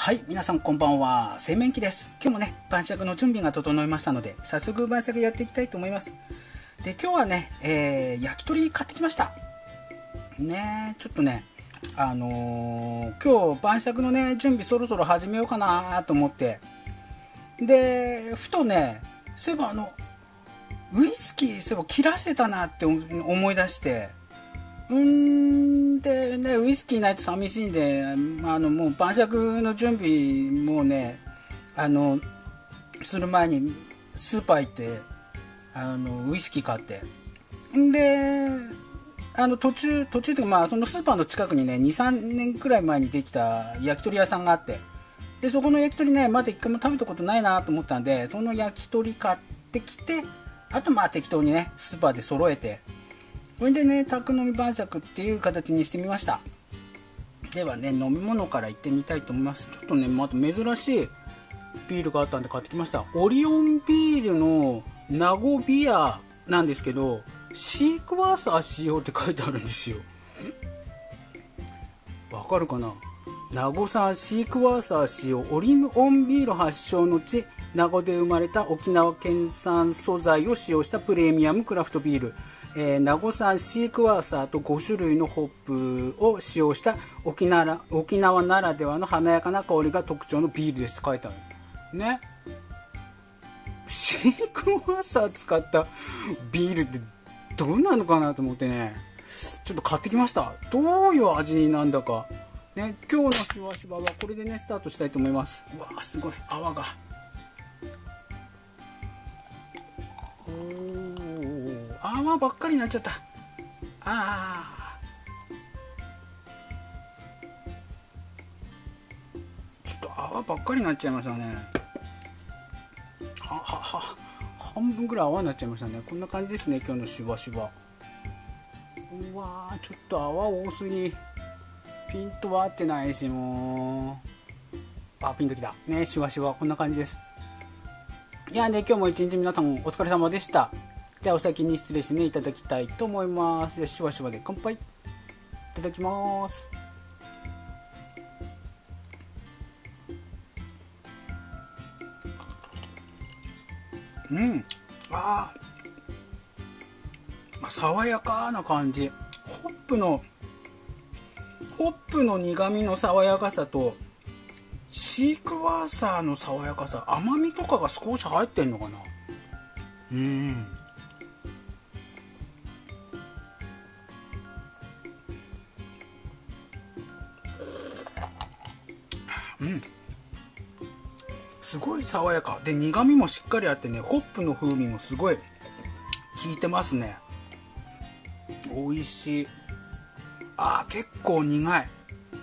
はい、皆さんこんばんは。製麺機です。今日もね、晩酌の準備が整いましたので、早速晩酌やっていきたいと思います。で、今日はね、焼き鳥買ってきました。ね、ちょっとね、今日晩酌のね、準備そろそろ始めようかなと思って、で、ふとね、そういえばウイスキー、そういえば切らしてたなって思い出して、でね、ウイスキーないと寂しいんで、もう晩酌の準備もね、する前にスーパー行ってウイスキー買って、で途中っていうか、そのスーパーの近くにね 2,3 年くらい前にできた焼き鳥屋さんがあって、でそこの焼き鳥ねまだ一回も食べたことないなと思ったんで、その焼き鳥買ってきて、あと適当にねスーパーで揃えて、これでね宅飲み晩酌っていう形にしてみました。ではね、飲み物からいってみたいと思います。ちょっとねまた珍しいビールがあったんで買ってきました。オリオンビールのナゴビアなんですけど、シークワーサー使用って書いてあるんですよ。わかるかな。名護産シークワーサー使用、オリオンビール発祥の地名護で生まれた沖縄県産素材を使用したプレミアムクラフトビール、名護産シークワーサーと5種類のホップを使用した沖縄ならではの華やかな香りが特徴のビールですって書いてあるね。シークワーサー使ったビールってどうなのかなと思ってね、ちょっと買ってきました。どういう味なんだかね。今日のしばしばはこれでねスタートしたいと思います。うわー、すごい泡が、泡ばっかりになっちゃった。ちょっと泡ばっかりになっちゃいましたね。半分ぐらい泡になっちゃいましたね。こんな感じですね、今日のしばしば。うわー、ちょっと泡多すぎ、ピントは合ってないし、もうピンときたね。しばしばこんな感じです。いやね、今日も一日皆さんお疲れ様でした。じゃあお先に失礼してねいただきたいと思います。でしばしばで乾杯。いただきます。爽やかな感じ。ホップの苦味の爽やかさとシークワーサーの爽やかさ、甘みとかが少し入ってんのかな。すごい爽やかで苦味もしっかりあってね、ホップの風味もすごい効いてますね。美味しい。結構苦い。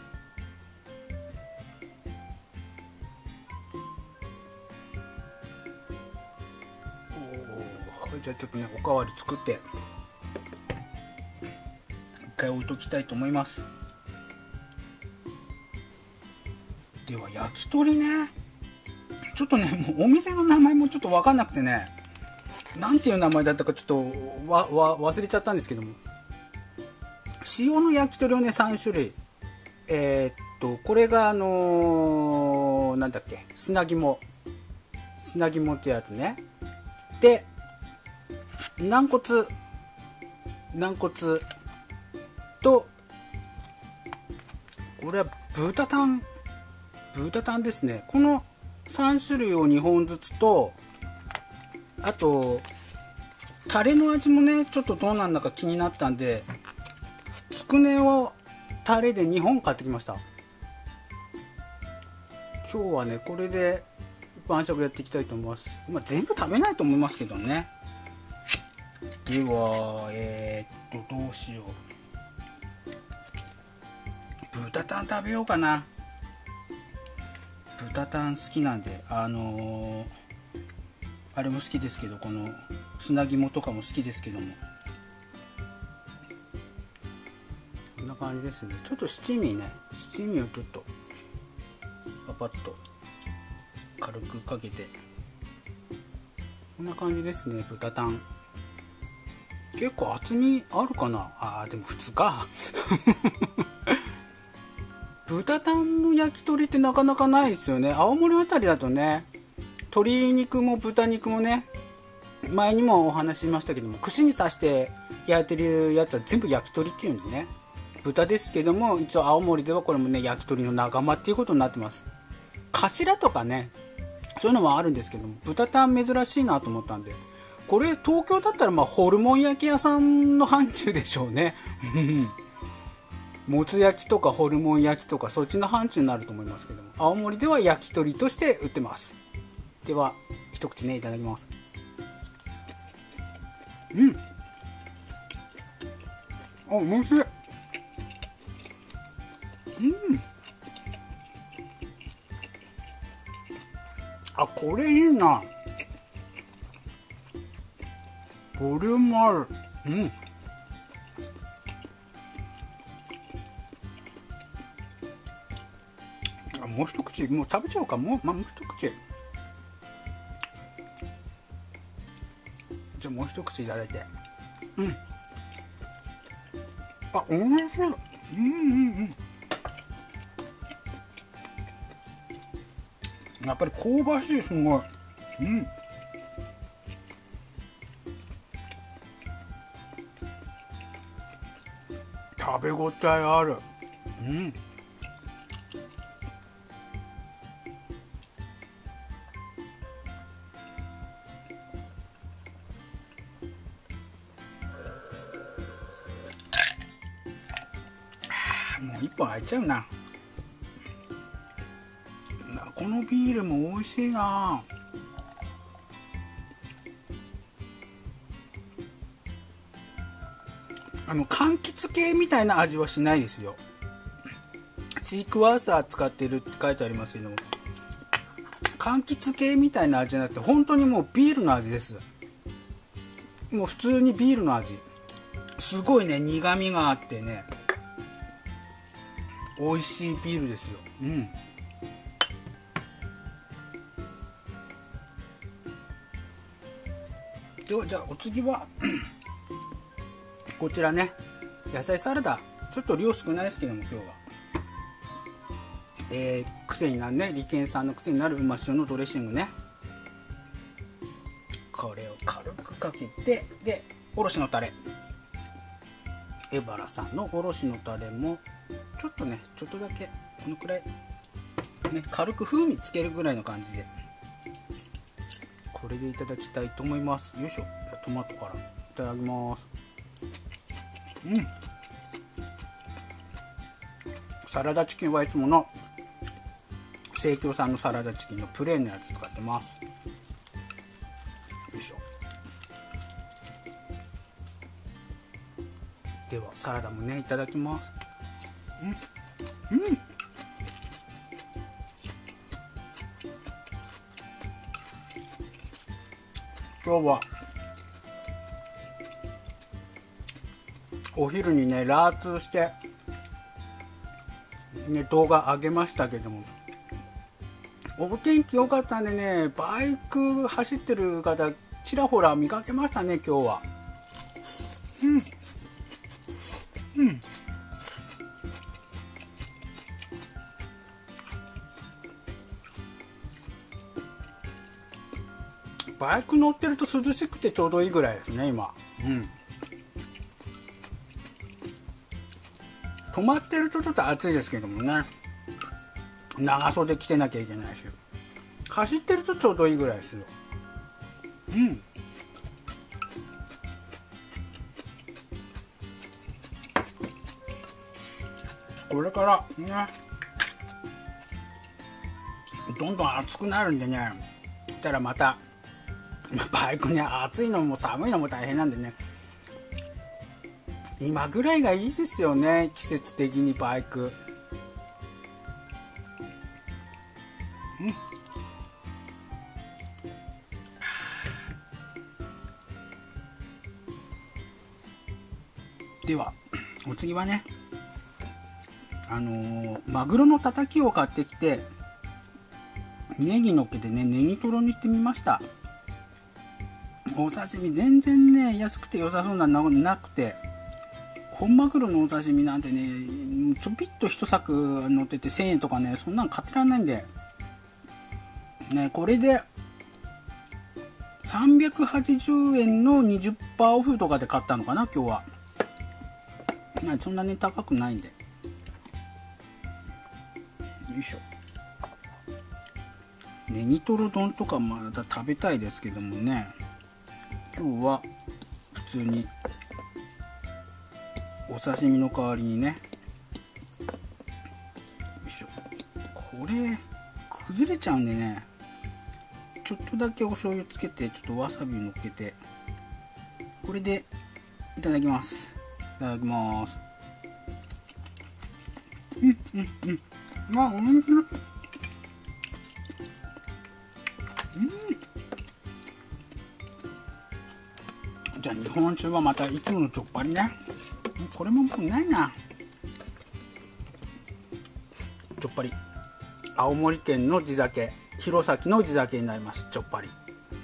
じゃあちょっとねおかわり作って一回置いときたいと思います。では焼き鳥ね、ちょっとねもうお店の名前もちょっと分かんなくてね、なんていう名前だったかちょっと忘れちゃったんですけども、塩の焼き鳥をね3種類、これがなんだっけ、砂肝ってやつね。で軟骨と、これは豚タンですね。この3種類を2本ずつと、あとタレの味もねちょっとどうなんだか気になったんで、つくねをタレで2本買ってきました。今日はねこれで晩酌やっていきたいと思います。全部食べないと思いますけどね。ではどうしよう。豚タン食べようかな。豚タン好きなんで、あれも好きですけど、この砂肝とかも好きですけども、こんな感じですね。ちょっと七味をちょっとパパッと軽くかけて、こんな感じですね。豚タン結構厚みあるかな。でも普通か豚タンの焼き鳥ってなかなかないですよね。青森あたりだとね、鶏肉も豚肉もね、前にもお話ししましたけども、串に刺して焼いてるやつは全部焼き鳥っていうんでね、豚ですけども、一応青森ではこれもね、焼き鳥の仲間っていうことになってます。頭とかね、そういうのもあるんですけども、豚タン珍しいなと思ったんで、これ東京だったらまあホルモン焼き屋さんの範疇でしょうね。もつ焼きとかホルモン焼きとかそっちの範疇になると思いますけども、青森では焼き鳥として売ってます。では一口ね、いただきます。あ、おいしい。あ、これいいな。ボリュームある。もう一口、もう食べちゃおうか。もう一口。じゃあもう一口いただいて。あ、おいしい。やっぱり香ばしい、すごい。食べ応えある。もう一本開いちゃうな。このビールも美味しいな。柑橘系みたいな味はしないですよ。シークワーサー使ってるって書いてありますけども、柑橘系みたいな味じゃなくて、本当にもうビールの味です。もう普通にビールの味。すごいね、苦みがあってね、美味しいビールですよ。では、じゃあお次はこちらね、野菜サラダ。ちょっと量少ないですけども、今日は癖になるね、利権さんの癖になるうま塩のドレッシングね。これを軽くかけて、でおろしのタレ、エバラさんのおろしのタレもちょっとね、ちょっとだけこのくらいね、軽く風味つけるぐらいの感じで、これでいただきたいと思います。よいしょ。トマトからいただきます。サラダチキンはいつもの生協さんのサラダチキンのプレーンのやつ使ってます。よいしょ。ではサラダもね、いただきます。今日はお昼にね、ラーツしてね、動画上げましたけども、お天気良かったんでね、バイク走ってる方ちらほら見かけましたね、今日は。バイク乗ってると涼しくてちょうどいいぐらいですね、今。止まってるとちょっと暑いですけどもね、長袖着てなきゃいけないし、走ってるとちょうどいいぐらいですよ。これからね、どんどん暑くなるんでね、そしたらまたバイクね、暑いのも寒いのも大変なんでね、今ぐらいがいいですよね、季節的にバイク。ではお次はね、マグロのたたきを買ってきて、ネギのっけてね、ネギトロにしてみました。お刺身全然ね、安くて良さそうなのなくて、 本マグロのお刺身なんてね、ちょびっと一柵乗ってて1000円とかね、そんなん買ってらんないんでね。これで380円の 20% オフとかで買ったのかな今日は。そんなに高くないんで。よいしょ。ネギトロ丼とかまだ食べたいですけどもね、今日は普通にお刺身の代わりにね。よいしょ。これ崩れちゃうんでね、ちょっとだけお醤油つけて、ちょっとわさび乗っけて、これでいただきます。いただきます。あ、おいしい。じゃあ日本酒はまたいつものちょっぱりね。これももうないな。ちょっぱり青森県の地酒、弘前の地酒になります。ちょっぱり。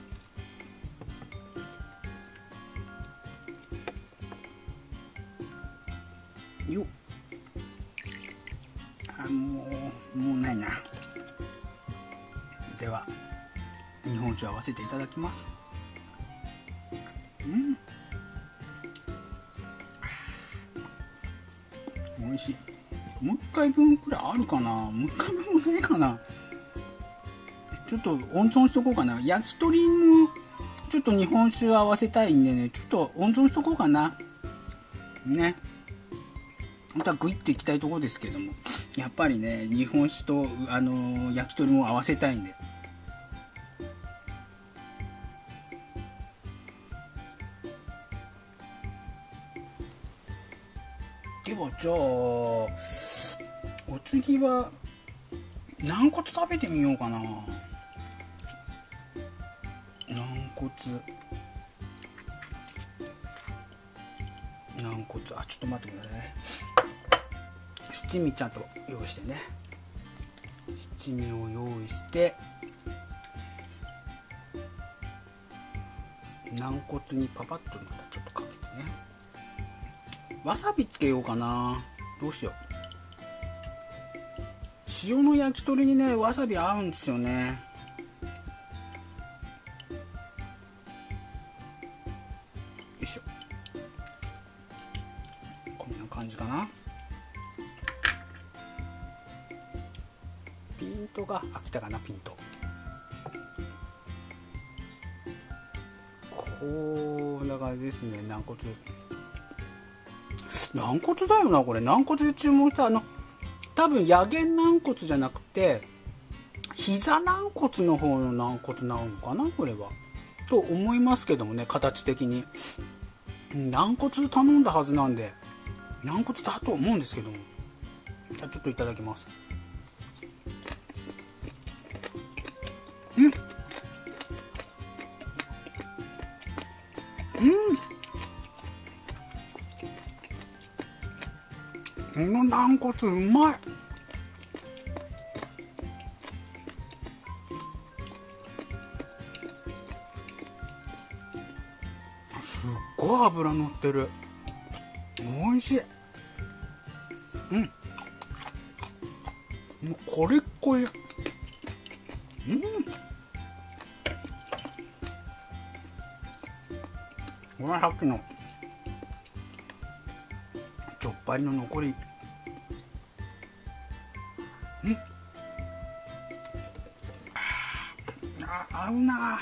よっ。もうないな。では日本酒合わせていただきます。美味しい。もう一回分くらいあるかな。もう一回分もないかな。ちょっと温存しとこうかな。焼き鳥もちょっと日本酒合わせたいんでね、ちょっと温存しとこうかなね。またグイッていきたいところですけども、やっぱりね日本酒と焼き鳥も合わせたいんで。ではじゃあお次は軟骨食べてみようかな。軟骨、あ、ちょっと待ってくださいね。七味ちゃんと用意してね。七味を用意して、軟骨にパパッとまたちょっとかけてね。わさびつけようかな。どうしよう。塩の焼き鳥にねわさび合うんですよね。よいしょ。こんな感じかな。ピントが飽きたかな。ピントこんな感じですね。軟骨だよなこれ。軟骨で注文した多分野源軟骨じゃなくて膝軟骨の方の軟骨なのかなこれは、と思いますけどもね。形的に軟骨頼んだはずなんで軟骨だと思うんですけども。じゃあちょっといただきます。この軟骨うまい。すっごい脂乗ってる。おいしい。もうこれっこり。これはさっきのちょっぱりの残り。合うな。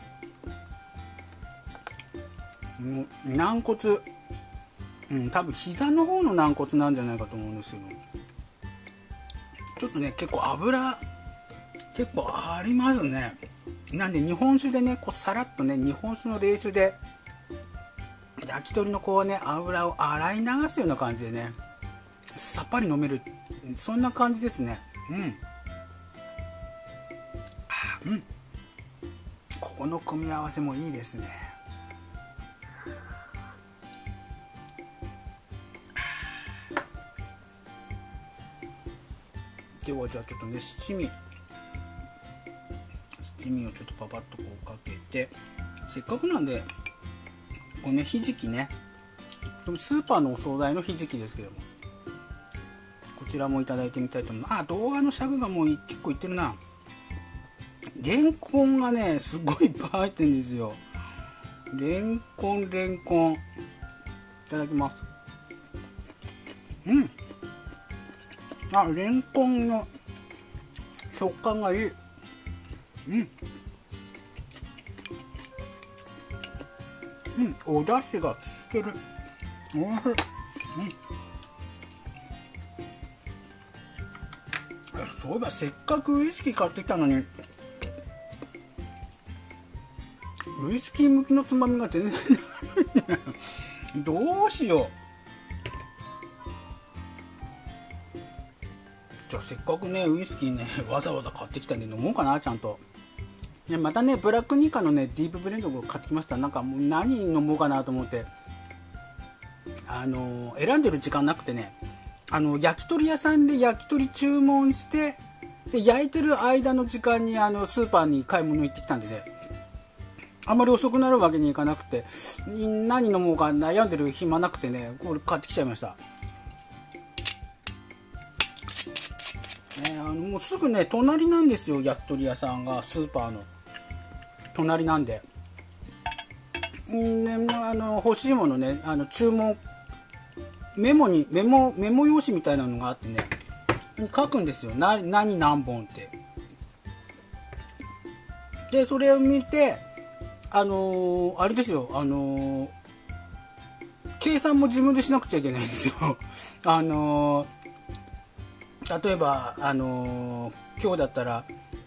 軟骨、多分膝の方の軟骨なんじゃないかと思うんですけど、ちょっとね結構脂結構ありますね。なんで日本酒でねこうさらっとね、日本酒の冷酒で焼き鳥のこうね油を洗い流すような感じでねさっぱり飲める、そんな感じですね。この組み合わせもいいですね。ではじゃあちょっとね七味をちょっとパパッとこうかけて、せっかくなんでこうねひじきねスーパーのお惣菜のひじきですけども、こちらもいただいてみたいと思います。動画の尺がもう結構いってるな。レンコンがねすごいいっぱい入ってるんですよ。レンコンいただきます。レンコンの食感がいい。お出汁が効いてる。おいしい。そういえばせっかくウイスキー買ってきたのにウイスキー向きのつまみが全然ないどうしよう。じゃあせっかくねウイスキーねわざわざ買ってきたんで飲もうかなちゃんと。またねブラックニカのねディープブレンドを買ってきました。なんかもう何飲もうかなと思って選んでる時間なくてね、焼き鳥屋さんで焼き鳥注文してで焼いてる間の時間にスーパーに買い物行ってきたんでね、あんまり遅くなるわけにいかなくて何飲もうか悩んでる暇なくてねこれ買ってきちゃいました。もうすぐね隣なんですよ、焼き鳥屋さんがスーパーの隣なんで、欲しいものね注文メモ用紙みたいなのがあってね書くんですよ、何何本って。でそれを見てあれですよ、計算も自分でしなくちゃいけないんですよ例えば今日だったら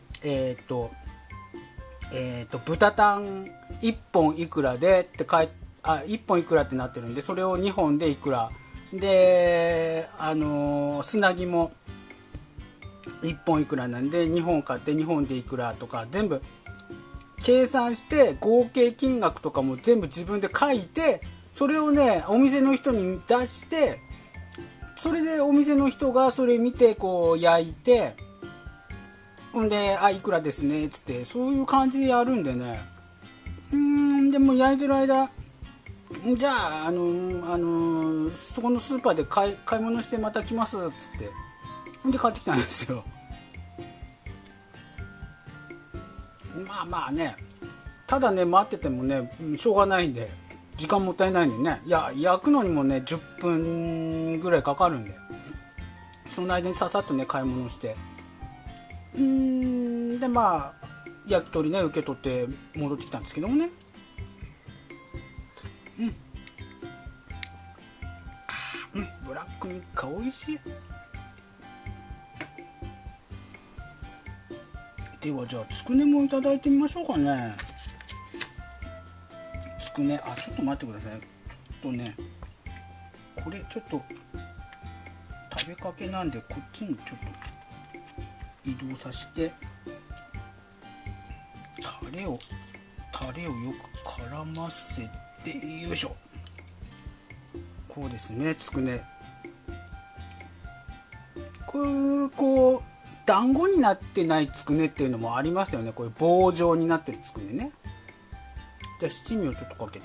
豚タン1本いくらでって1本いくらってなってるんで、それを2本でいくらで砂肝も1本いくらなんで2本買って2本でいくらとか全部計算して合計金額とかも全部自分で書いて、それをねお店の人に出して、それでお店の人がそれ見てこう焼いて、んでいくらですねっつってそういう感じでやるんでね。でも焼いてる間じゃあそこのスーパーで買い物してまた来ますっつってで買ってきたんですよ。まあね、ただね待っててもねしょうがないんで、時間もったいないんでね、いや焼くのにもね10分ぐらいかかるんで、その間にささっとね買い物してで焼き鳥ね受け取って戻ってきたんですけどもね、ブラックミカ美味しい。ではじゃあつくねもいただいてみましょうかね。つくねちょっと待ってください。ちょっとねこれちょっと食べかけなんでこっちにちょっと移動させてタレをよく絡ませて、よいしょ、こうですね。つくねこう団子になってないつくねっていうのもありますよね。こういう棒状になってるつくねね。じゃあ七味をちょっとかけて、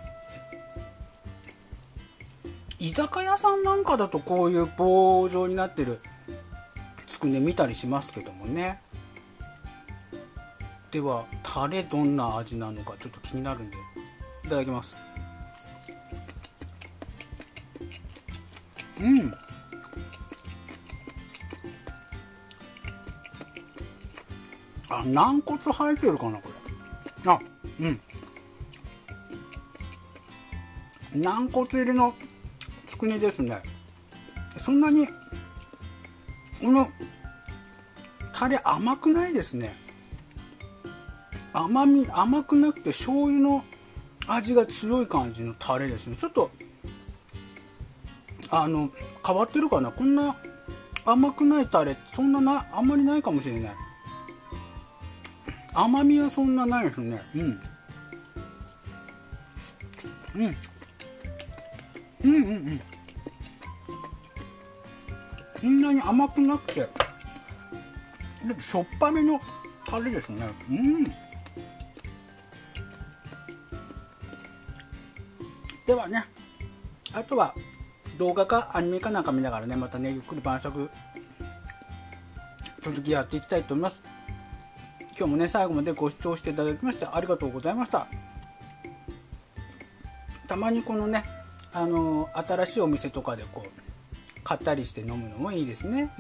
居酒屋さんなんかだとこういう棒状になってるつくね見たりしますけどもね。ではタレどんな味なのかちょっと気になるんでいただきます。軟骨入ってるかなこれ。軟骨入りのつくねですね。そんなにこのタレ甘くないですね。甘くなくて醤油の味が強い感じのタレですね。ちょっと変わってるかな。こんな甘くないタレあんまりないかもしれない。甘みはそんなないですね。そんなに甘くなくてしょっぱめのタレですね。ではねあとは動画かアニメかなんか見ながらね、またねゆっくり晩酌続きやっていきたいと思います。今日もね最後までご視聴していただきましてありがとうございました。たまにこのね新しいお店とかでこう買ったりして飲むのもいいですね。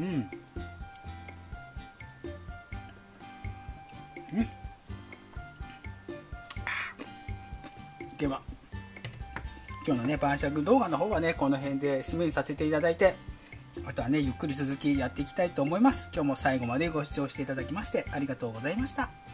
では今日のね晩酌動画の方はねこの辺で締めにさせていただいて、あとはねゆっくり続きやっていきたいと思います。今日も最後までご視聴していただきましてありがとうございました。